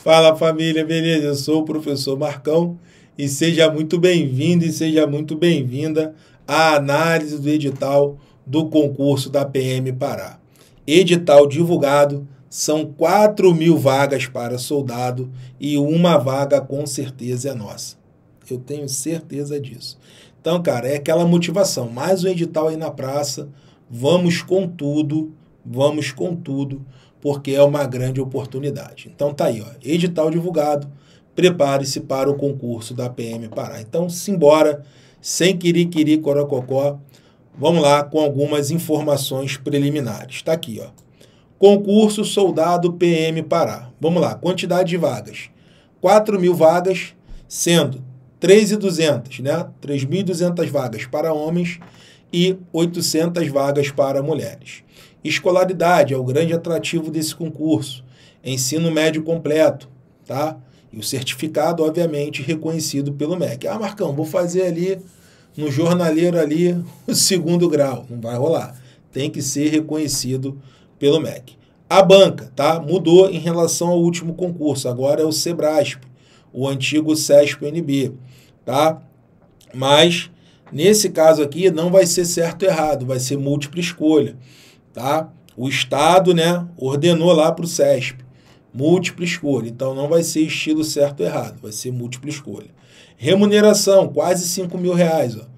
Fala família, beleza? Eu sou o professor Marcão e seja muito bem-vindo e seja muito bem-vinda à análise do edital do concurso da PM Pará. Edital divulgado, são 4.000 vagas para soldado e uma vaga com certeza é nossa. Eu tenho certeza disso. Então, cara, é aquela motivação. Mais um edital aí na praça, vamos com tudo, porque é uma grande oportunidade. Então tá aí, ó, edital divulgado, prepare-se para o concurso da PM Pará. Então, simbora, sem quiriquiri, corococó, vamos lá com algumas informações preliminares. Está aqui, ó. Concurso Soldado PM Pará. Vamos lá, quantidade de vagas. 4.000 vagas, sendo 3.200, né? 3.200 vagas para homens e 800 vagas para mulheres. Escolaridade é o grande atrativo desse concurso. Ensino médio completo, tá? E o certificado, obviamente, reconhecido pelo MEC. Ah, Marcão, vou fazer ali no jornaleiro ali o 2º grau. Não vai rolar. Tem que ser reconhecido pelo MEC. A banca, tá? Mudou em relação ao último concurso. Agora é o Sebrasp, o antigo SESP-NB, tá? Mas nesse caso aqui não vai ser certo ou errado, vai ser múltipla escolha, tá? O Estado, né, ordenou lá para o SESP, múltipla escolha. Então não vai ser estilo certo ou errado, vai ser múltipla escolha. Remuneração, quase R$5.000, ó.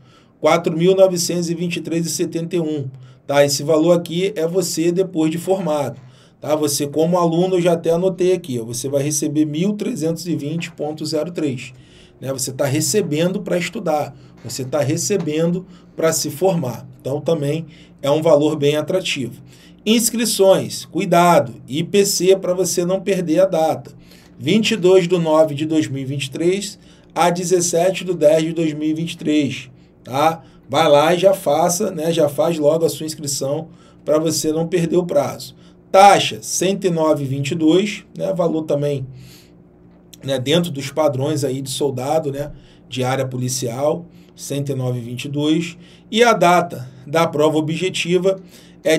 4.923,71. Tá? Esse valor aqui é você depois de formado. Tá? Você, como aluno, eu já até anotei aqui, ó, você vai receber 1.320,03. Né? Você está recebendo para estudar, você está recebendo para se formar. Então, também é um valor bem atrativo. Inscrições, cuidado, IPC para você não perder a data. 22/9/2023 a 17/10/2023. Tá? Vai lá e já faça, né? Já faz logo a sua inscrição para você não perder o prazo. Taxa, R$ 109,22, né? Valor também, né, dentro dos padrões aí de soldado, né, de área policial, R$ 109,22. E a data da prova objetiva é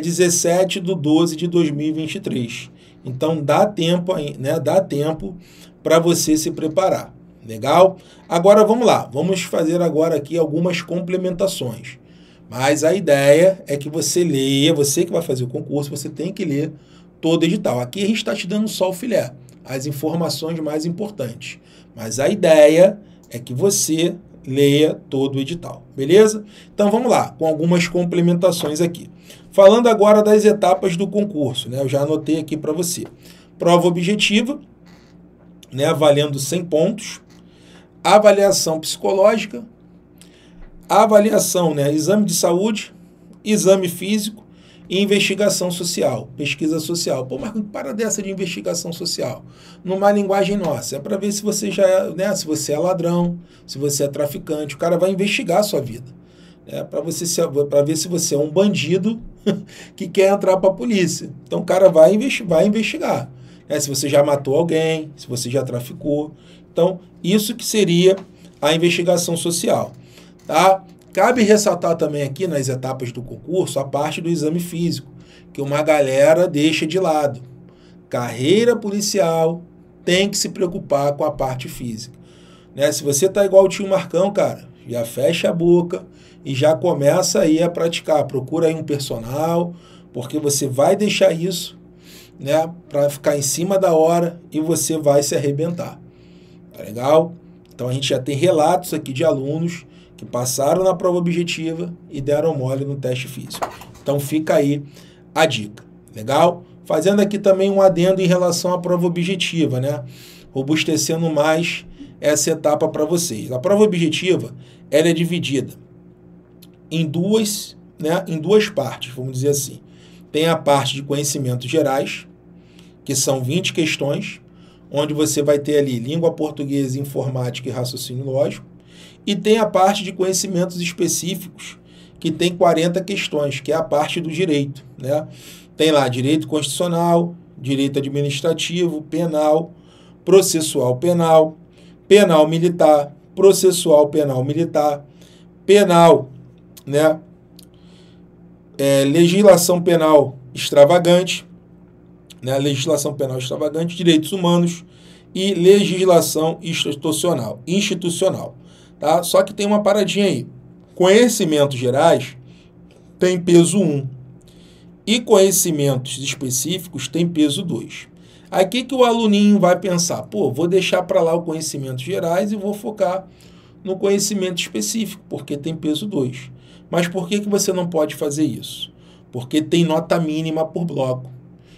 17/12/2023. Então dá tempo, né, dá tempo para você se preparar. Legal? Agora vamos lá, vamos fazer agora aqui algumas complementações. Mas a ideia é que você leia, você que vai fazer o concurso, você tem que ler todo o edital. Aqui a gente está te dando só o filé, as informações mais importantes. Mas a ideia é que você leia todo o edital, beleza? Então vamos lá, com algumas complementações aqui. Falando agora das etapas do concurso, né? Eu já anotei aqui para você. Prova objetiva, né, valendo 100 pontos. Avaliação psicológica, avaliação, né, exame de saúde, exame físico e investigação social, pesquisa social. Pô, mas para dessa de investigação social, numa linguagem nossa, é para ver se você já é, né, se você é ladrão, se você é traficante, o cara vai investigar a sua vida. Para ver se você é um bandido que quer entrar para a polícia. Então o cara vai investigar. Se você já matou alguém, se você já traficou. Então, isso que seria a investigação social. Tá? Cabe ressaltar também aqui nas etapas do concurso a parte do exame físico, que uma galera deixa de lado. Carreira policial tem que se preocupar com a parte física. Né? Se você tá igual o tio Marcão, cara, já fecha a boca e já começa aí a praticar. Procura aí um personal, porque você vai deixar isso, né, para ficar em cima da hora e você vai se arrebentar. Tá legal? Então a gente já tem relatos aqui de alunos que passaram na prova objetiva e deram mole no teste físico. Então fica aí a dica. Legal? Fazendo aqui também um adendo em relação à prova objetiva, né? Robustecendo mais essa etapa para vocês. A prova objetiva, ela é dividida em duas partes, vamos dizer assim. Tem a parte de conhecimentos gerais, que são 20 questões, onde você vai ter ali língua portuguesa, informática e raciocínio lógico. E tem a parte de conhecimentos específicos, que tem 40 questões, que é a parte do direito, né? Tem lá direito constitucional, direito administrativo, penal, processual penal, penal militar, processual penal militar, penal, né? Legislação penal extravagante, né? Legislação penal extravagante, direitos humanos e legislação institucional, tá? Só que tem uma paradinha aí. Conhecimentos gerais tem peso 1 e conhecimentos específicos tem peso 2. Aí o que o aluninho vai pensar? Pô, vou deixar para lá o conhecimentos gerais e vou focar no conhecimento específico, porque tem peso 2. Mas por que você não pode fazer isso? Porque tem nota mínima por bloco.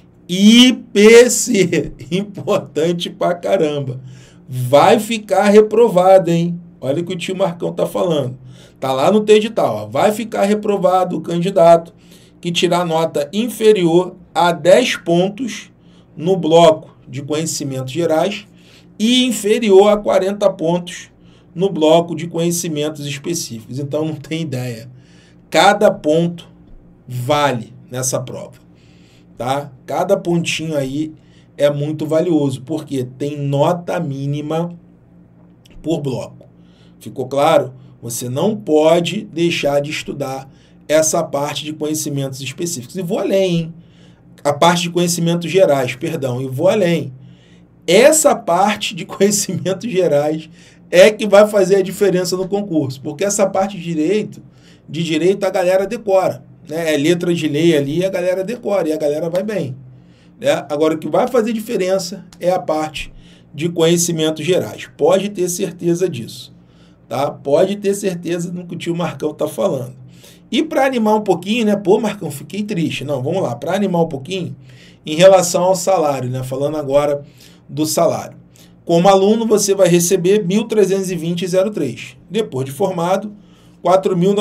IPC, importante pra caramba. Vai ficar reprovado, hein? Olha o que o tio Marcão tá falando. Tá lá no edital, ó. Vai ficar reprovado o candidato que tirar nota inferior a 10 pontos no bloco de conhecimentos gerais e inferior a 40 pontos no bloco de conhecimentos específicos. Então, não tem ideia. Cada ponto vale nessa prova, tá? Cada pontinho aí é muito valioso, porque tem nota mínima por bloco. Ficou claro? Você não pode deixar de estudar essa parte de conhecimentos específicos. E vou além, hein? A parte de conhecimentos gerais, perdão, e vou além. Essa parte de conhecimentos gerais é que vai fazer a diferença no concurso, porque essa parte de direito a galera decora, né? É letra de lei ali, a galera decora e a galera vai bem, né? Agora, o que vai fazer diferença é a parte de conhecimentos gerais. Pode ter certeza disso, tá? Pode ter certeza do que o tio Marcão está falando. E para animar um pouquinho, né? Pô, Marcão, fiquei triste. Não, vamos lá. Para animar um pouquinho, em relação ao salário, né? Falando agora do salário. Como aluno, você vai receber R$ 1.320,03. Depois de formado, R$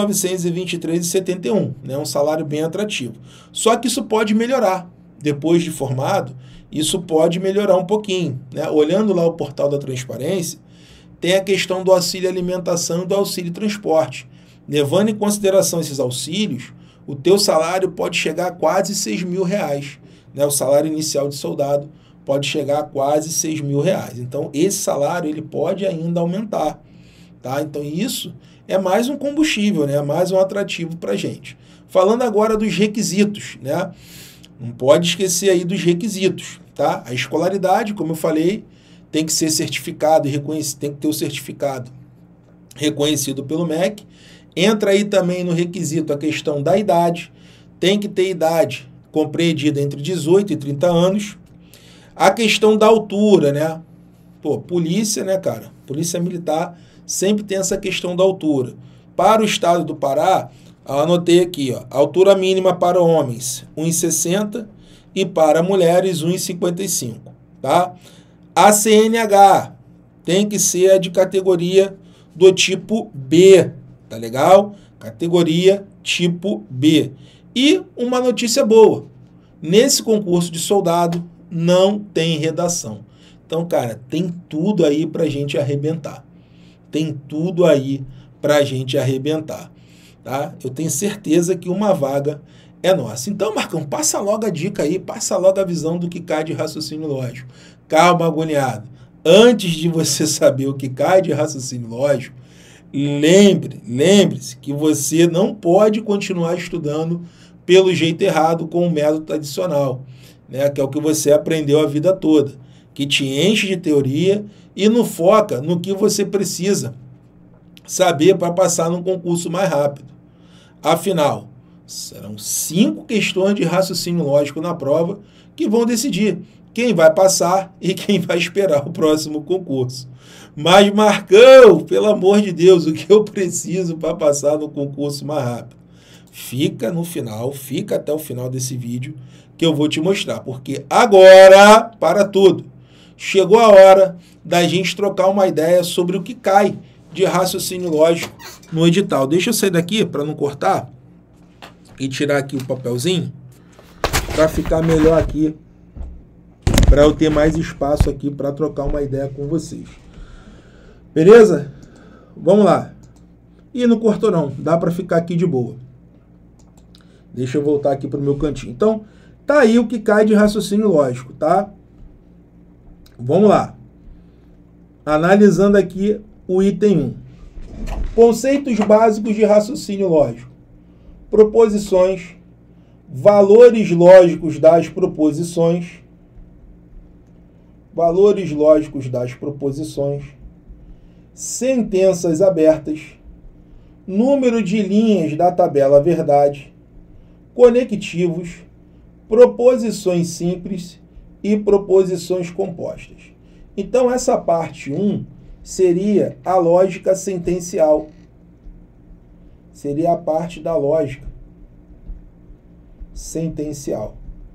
4.923,71. Né? Um salário bem atrativo. Só que isso pode melhorar. Depois de formado, isso pode melhorar um pouquinho, né? Olhando lá o portal da transparência, tem a questão do auxílio alimentação e do auxílio transporte. Levando em consideração esses auxílios, o teu salário pode chegar a quase R$6.000, né? O salário inicial de soldado pode chegar a quase R$6.000. Então, esse salário ele pode ainda aumentar, tá? Então, isso é mais um combustível, né? Mais um atrativo para a gente. Falando agora dos requisitos, né? Não pode esquecer aí dos requisitos, tá? A escolaridade, como eu falei, tem que ser certificado e reconhecido, tem que ter o certificado reconhecido pelo MEC. Entra aí também no requisito a questão da idade, tem que ter idade compreendida entre 18 e 30 anos. A questão da altura, né? Pô, polícia, né, cara? Polícia militar sempre tem essa questão da altura. Para o estado do Pará, eu anotei aqui, ó, altura mínima para homens, 1,60 e para mulheres, 1,55, tá? A CNH tem que ser a de categoria do tipo B, tá legal? Categoria tipo B. E uma notícia boa, nesse concurso de soldado não tem redação. Então, cara, tem tudo aí pra gente arrebentar. Tem tudo aí pra gente arrebentar, tá? Eu tenho certeza que uma vaga é nossa. Então, Marcão, passa logo a dica aí, passa logo a visão do que cai de raciocínio lógico. Calma, agoniado. Antes de você saber o que cai de raciocínio lógico, lembre-se que você não pode continuar estudando pelo jeito errado com o método tradicional, né? Que é o que você aprendeu a vida toda, que te enche de teoria e não foca no que você precisa saber para passar num concurso mais rápido. Afinal, serão 5 questões de raciocínio lógico na prova que vão decidir quem vai passar e quem vai esperar o próximo concurso. Mas, Marcão, pelo amor de Deus, o que eu preciso para passar no concurso mais rápido? Fica no final, fica até o final desse vídeo que eu vou te mostrar. Porque agora, para tudo, chegou a hora da gente trocar uma ideia sobre o que cai de raciocínio lógico no edital. Deixa eu sair daqui para não cortar e tirar aqui o papelzinho para ficar melhor aqui, para eu ter mais espaço aqui para trocar uma ideia com vocês. Beleza? Vamos lá. E não cortou não, dá para ficar aqui de boa. Deixa eu voltar aqui para o meu cantinho. Então, tá aí o que cai de raciocínio lógico, tá? Vamos lá. Analisando aqui o item 1. Conceitos básicos de raciocínio lógico. Proposições, valores lógicos das proposições, valores lógicos das proposições, sentenças abertas, número de linhas da tabela verdade, conectivos, proposições simples e proposições compostas. Então, essa parte 1 seria a lógica sentencial. Seria a parte da lógica sentencial.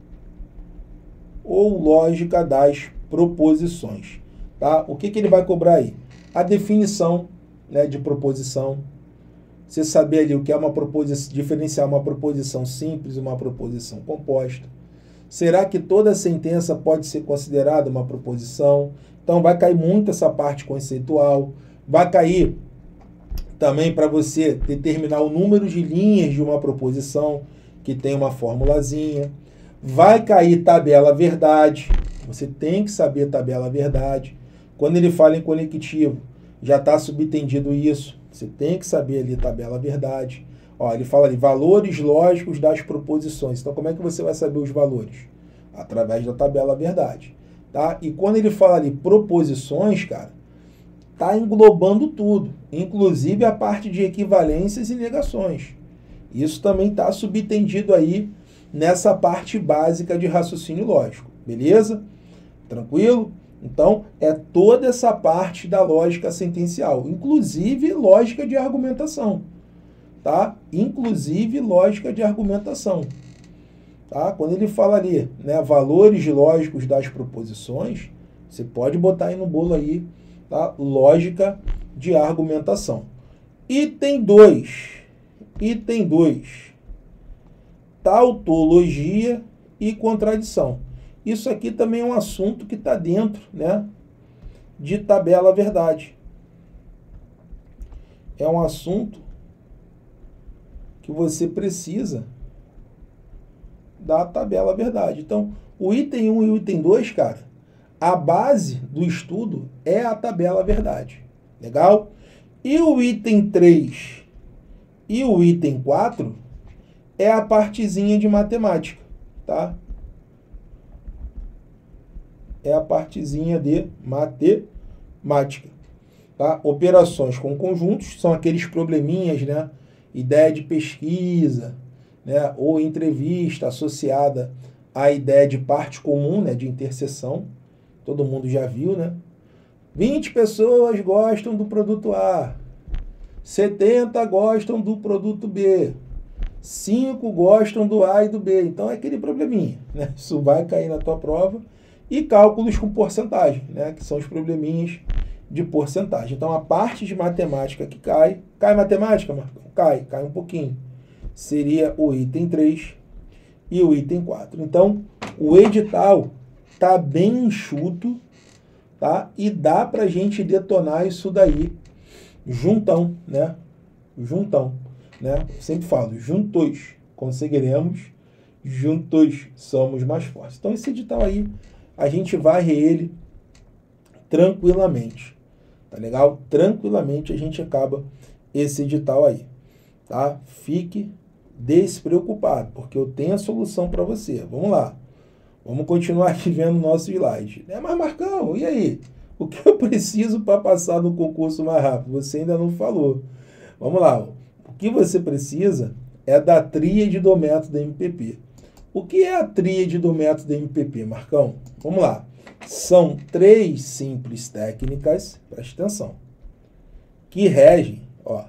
Ou lógica das proposições. Tá? O que ele vai cobrar aí? A definição, né, de proposição. Você saber ali o que é uma proposição, diferenciar uma proposição simples e uma proposição composta. Será que toda sentença pode ser considerada uma proposição? Então vai cair muito essa parte conceitual. Vai cair também para você determinar o número de linhas de uma proposição, que tem uma formulazinha. Vai cair tabela verdade. Você tem que saber tabela verdade. Quando ele fala em conectivo, já está subtendido isso. Você tem que saber ali tabela verdade. Ó, ele fala ali, valores lógicos das proposições. Então, como é que você vai saber os valores? Através da tabela verdade. Tá? E quando ele fala ali proposições, cara, está englobando tudo. Inclusive a parte de equivalências e negações. Isso também está subtendido aí nessa parte básica de raciocínio lógico. Beleza? Tranquilo? Então, é toda essa parte da lógica sentencial, inclusive lógica de argumentação, tá? Inclusive lógica de argumentação, tá? Quando ele fala ali, né, valores lógicos das proposições, você pode botar aí no bolo aí, tá? Lógica de argumentação. Item 2. Item 2. Tautologia e contradição. Isso aqui também é um assunto que está dentro, né, de tabela verdade. É um assunto que você precisa da tabela verdade. Então, o item 1 e o item 2, cara, a base do estudo é a tabela verdade. Legal? E o item 3 e o item 4 é a partezinha de matemática, tá? É a partezinha de matemática. Tá? Operações com conjuntos são aqueles probleminhas, né? Ideia de pesquisa, né? Ou entrevista associada à ideia de parte comum, né? De interseção. Todo mundo já viu, né? 20 pessoas gostam do produto A, 70 gostam do produto B, 5 gostam do A e do B. Então é aquele probleminha, né? Isso vai cair na tua prova. E cálculos com porcentagem, né? Que são os probleminhas de porcentagem. Então, a parte de matemática que cai... Cai matemática, Marcão? Cai um pouquinho. Seria o item 3 e o item 4. Então, o edital está bem enxuto, tá? E dá para a gente detonar isso daí juntão, né? Juntão, né? Sempre falo, juntos conseguiremos, juntos somos mais fortes. Então, esse edital aí, a gente varre ele tranquilamente, tá legal? Tranquilamente a gente acaba esse edital aí, tá? Fique despreocupado, porque eu tenho a solução para você. Vamos lá, vamos continuar aqui vendo o nosso slide. Mas Marcão, e aí? O que eu preciso para passar no concurso mais rápido? Você ainda não falou. Vamos lá, o que você precisa é da tríade do método MPP. O que é a tríade do método MPP, Marcão? Vamos lá. São 3 simples técnicas, presta atenção, que regem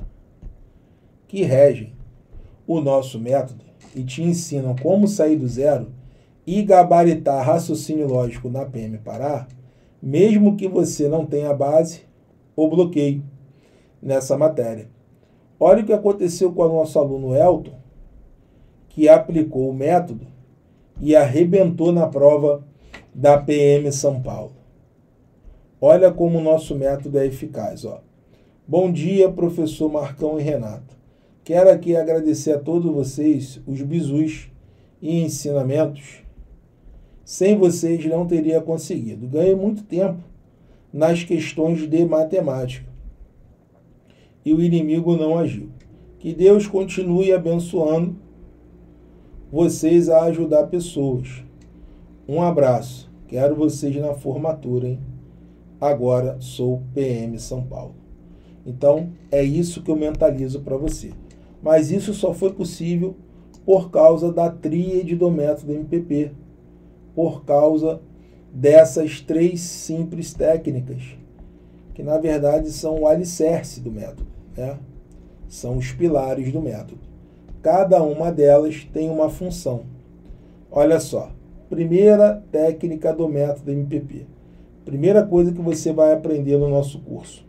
o nosso método e te ensinam como sair do zero e gabaritar raciocínio lógico na PM Pará, mesmo que você não tenha base ou bloqueio nessa matéria. Olha o que aconteceu com o nosso aluno Elton, que aplicou o método e arrebentou na prova da PM São Paulo. Olha como o nosso método é eficaz. Ó. Bom dia, professor Marcão e Renato. Quero aqui agradecer a todos vocês os bizus e ensinamentos. Sem vocês não teria conseguido. Ganhei muito tempo nas questões de matemática. E o inimigo não agiu. Que Deus continue abençoando vocês a ajudar pessoas. Um abraço. Quero vocês na formatura, hein? Agora sou PM São Paulo. Então, é isso que eu mentalizo para você. Mas isso só foi possível por causa da tríade do método MPP, por causa dessas 3 simples técnicas, que na verdade são o alicerce do método, né? São os pilares do método. Cada uma delas tem uma função. Olha só, primeira técnica do método MPP. Primeira coisa que você vai aprender no nosso curso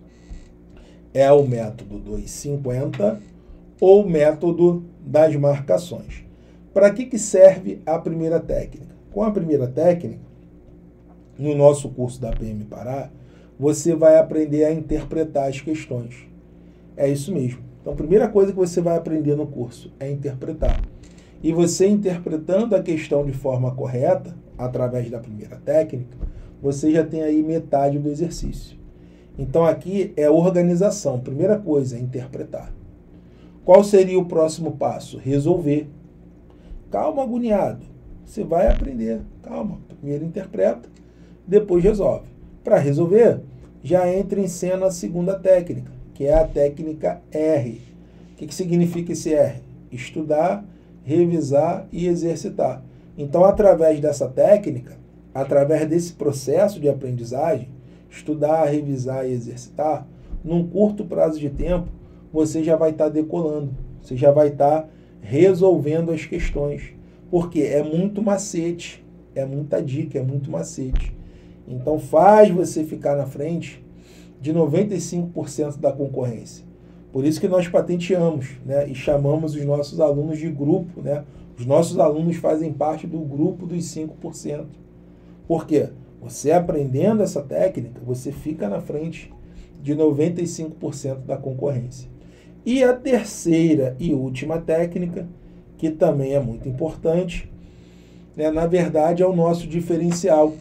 é o método 250 ou método das marcações. Para que serve a primeira técnica? Com a primeira técnica, no nosso curso da PM Pará, você vai aprender a interpretar as questões. É isso mesmo. Então, a primeira coisa que você vai aprender no curso é interpretar. E você interpretando a questão de forma correta, através da primeira técnica, você já tem aí metade do exercício. Então, aqui é organização. Primeira coisa é interpretar. Qual seria o próximo passo? Resolver. Calma, agoniado. Você vai aprender. Calma. Primeiro interpreta, depois resolve. Para resolver, já entra em cena a segunda técnica, que é a técnica R. O que significa esse R? Estudar, revisar e exercitar. Então, através dessa técnica, através desse processo de aprendizagem, estudar, revisar e exercitar, num curto prazo de tempo, você já vai estar decolando, você já vai estar resolvendo as questões, porque é muito macete, é muita dica, é muito macete. Então faz você ficar na frente de 95% da concorrência. Por isso que nós patenteamos, né, e chamamos os nossos alunos de grupo, né? Os nossos alunos fazem parte do grupo dos 5%. Por quê? Você aprendendo essa técnica, você fica na frente de 95% da concorrência. E a terceira e última técnica, que também é muito importante, né, na verdade é o nosso diferencial,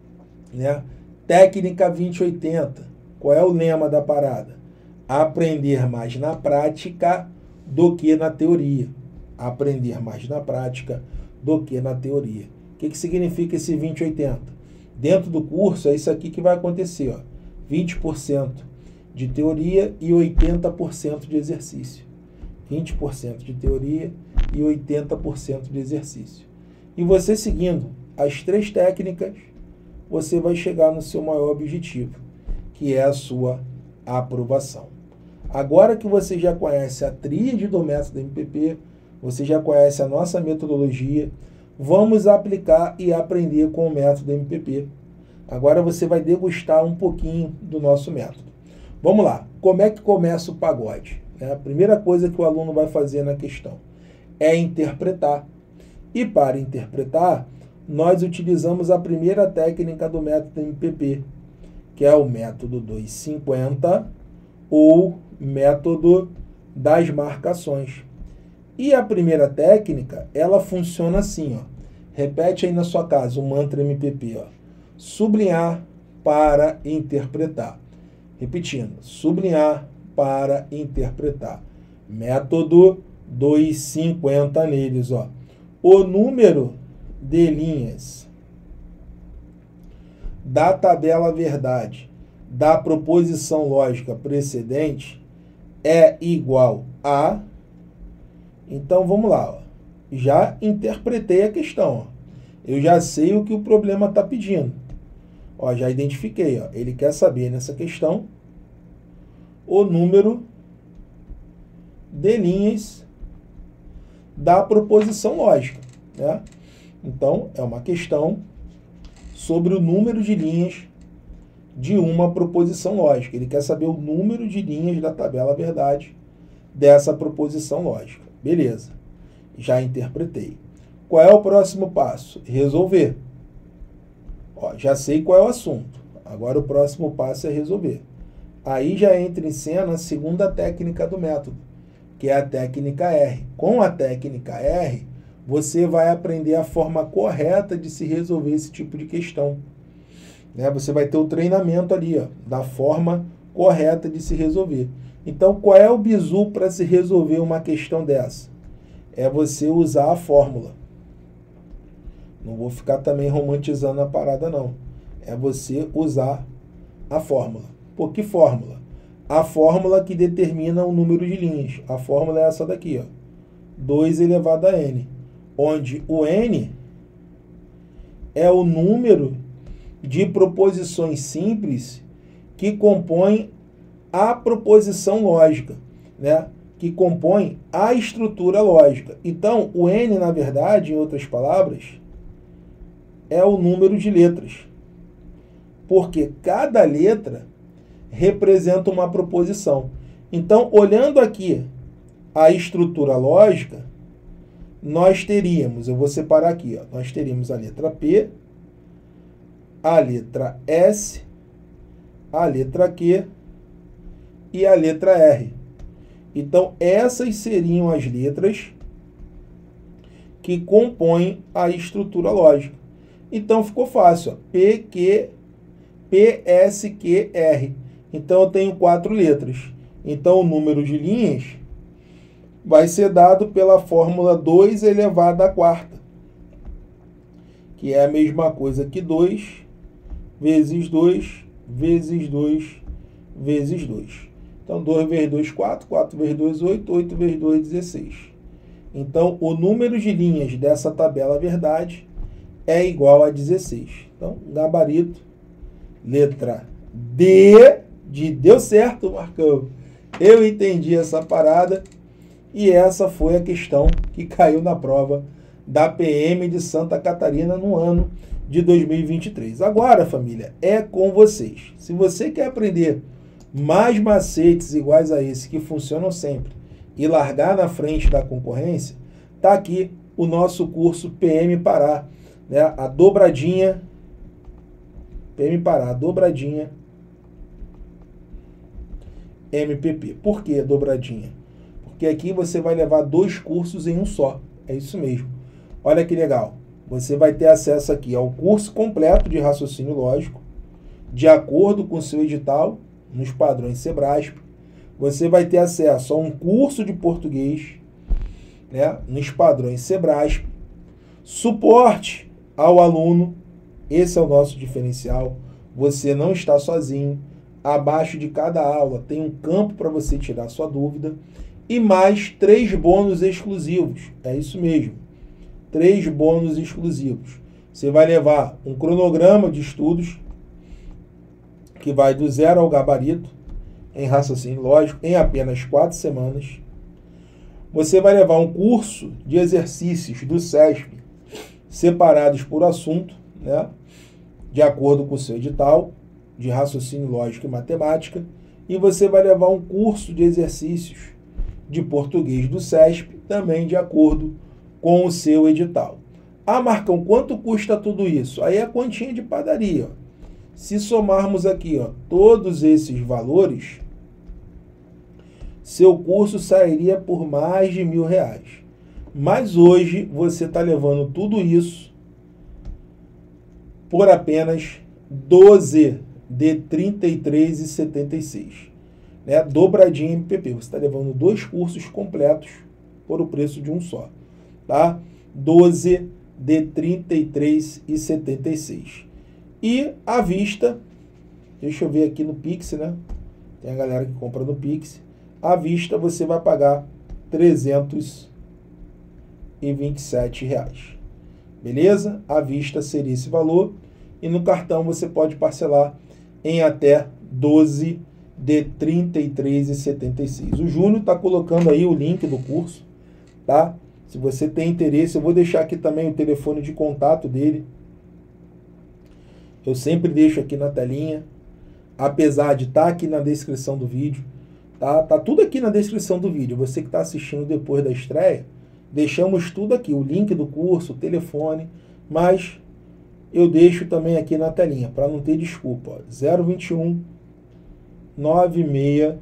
né? Técnica 2080. Qual é o lema da parada? Aprender mais na prática do que na teoria. Aprender mais na prática do que na teoria. O que significa esse 2080? Dentro do curso é isso aqui que vai acontecer, ó. 20% de teoria e 80% de exercício. 20% de teoria e 80% de exercício. E você seguindo as 3 técnicas, você vai chegar no seu maior objetivo, que é a sua aprovação. Agora que você já conhece a tríade do método MPP, você já conhece a nossa metodologia, vamos aplicar e aprender com o método MPP. Agora você vai degustar um pouquinho do nosso método. Vamos lá, como é que começa o pagode? A primeira coisa que o aluno vai fazer na questão é interpretar. E para interpretar, nós utilizamos a primeira técnica do método MPP, que é o método 250 ou método das marcações. E a primeira técnica, ela funciona assim, ó. Repete aí na sua casa o mantra MPP, ó. Sublinhar para interpretar. Repetindo, sublinhar para interpretar. Método 250 neles, ó. O número de linhas da tabela verdade da proposição lógica precedente é igual a... Então, vamos lá. Ó. Já interpretei a questão. Ó. Eu já sei o que o problema está pedindo. Ó, já identifiquei. Ó. Ele quer saber nessa questão o número de linhas da proposição lógica. Né? Então, é uma questão sobre o número de linhas de uma proposição lógica. Ele quer saber o número de linhas da tabela verdade dessa proposição lógica. Beleza, já interpretei. Qual é o próximo passo? Resolver. Ó, já sei qual é o assunto. Agora o próximo passo é resolver. Aí já entra em cena a segunda técnica do método, que é a técnica R. Com a técnica R, você vai aprender a forma correta de se resolver esse tipo de questão. Né? Você vai ter o treinamento ali, ó, da forma correta de se resolver. Então, qual é o bizu para se resolver uma questão dessa? É você usar a fórmula. Não vou ficar também romantizando a parada, não. É você usar a fórmula. Por que fórmula? A fórmula que determina o número de linhas. A fórmula é essa daqui, ó. 2 elevado a n. Onde o n é o número de proposições simples que compõem a proposição lógica, né? Que compõem a estrutura lógica. Então, o n, na verdade, em outras palavras, é o número de letras. Porque cada letra representa uma proposição. Então, olhando aqui a estrutura lógica, nós teríamos, eu vou separar aqui, ó, nós teríamos a letra P, a letra S, a letra Q e a letra R. Então, essas seriam as letras que compõem a estrutura lógica. Então, ficou fácil, ó, P, Q, P, S, Q, R. Então, eu tenho 4 letras. Então, o número de linhas vai ser dado pela fórmula 2 elevado à quarta, que é a mesma coisa que 2 vezes 2 vezes 2 vezes 2. Então, 2 vezes 2, 4, 4 vezes 2, 8, 8 vezes 2, 16. Então, o número de linhas dessa tabela verdade é igual a 16. Então, gabarito, letra D, de deu certo, Marcão. Eu entendi essa parada e essa foi a questão que caiu na prova da PM de Santa Catarina no ano de 2023. Agora, família, é com vocês. Se você quer aprender mais macetes iguais a esse que funcionam sempre e largar na frente da concorrência, tá aqui o nosso curso PM Pará, né? A dobradinha PM Pará, a dobradinha MPP. Por que dobradinha? Porque aqui você vai levar 2 cursos em um só. É isso mesmo. Olha que legal. Você vai ter acesso aqui ao curso completo de raciocínio lógico, de acordo com o seu edital, nos padrões Sebrasp. Você vai ter acesso a um curso de português, né, nos padrões Sebrasp. Suporte ao aluno. Esse é o nosso diferencial. Você não está sozinho. Abaixo de cada aula tem um campo para você tirar sua dúvida. E mais 3 bônus exclusivos. É isso mesmo. 3 bônus exclusivos. Você vai levar um cronograma de estudos que vai do 0 ao gabarito em raciocínio lógico em apenas 4 semanas. Você vai levar um curso de exercícios do SESP separados por assunto, né, de acordo com o seu edital de raciocínio lógico e matemática, e você vai levar um curso de exercícios de português do SESP também de acordo com o seu edital. Ah, Marcão, quanto custa tudo isso? Aí é a continha de padaria. Ó. Se somarmos aqui, ó, todos esses valores, seu curso sairia por mais de R$1.000. Mas hoje você está levando tudo isso por apenas 12 de R$ 33,76. Né? Dobradinha MPP. Você está levando 2 cursos completos por o preço de um só. Tá? 12 de R$ 33,76. E à vista, deixa eu ver aqui no Pix, né? Tem a galera que compra no Pix. À vista você vai pagar R$ 327. Beleza? À vista seria esse valor. E no cartão você pode parcelar em até 12 de R$ 33,76. O Júnior está colocando aí o link do curso, tá? Se você tem interesse, eu vou deixar aqui também o telefone de contato dele. Eu sempre deixo aqui na telinha, apesar de estar aqui na descrição do vídeo. Tá tudo aqui na descrição do vídeo. Você que está assistindo depois da estreia, deixamos tudo aqui, o link do curso, o telefone, mas eu deixo também aqui na telinha, para não ter desculpa. Ó, 021 96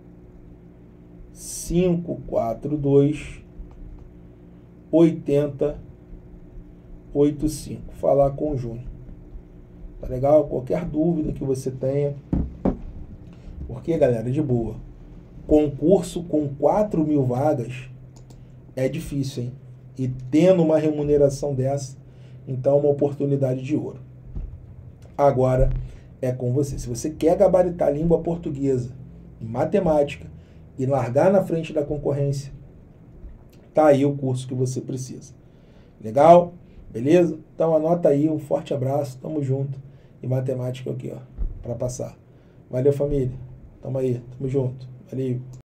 542 8085. Falar com o Júnior. Tá legal? Qualquer dúvida que você tenha. Porque, galera, de boa. Concurso com 4.000 vagas é difícil, hein? E tendo uma remuneração dessa, Então, uma oportunidade de ouro. Agora é com você. Se você quer gabaritar língua portuguesa e matemática e largar na frente da concorrência, tá aí o curso que você precisa. Legal? Beleza? Então anota aí, um forte abraço, tamo junto. E matemática aqui, ó, para passar. Valeu, família. Tamo aí, tamo junto. Valeu.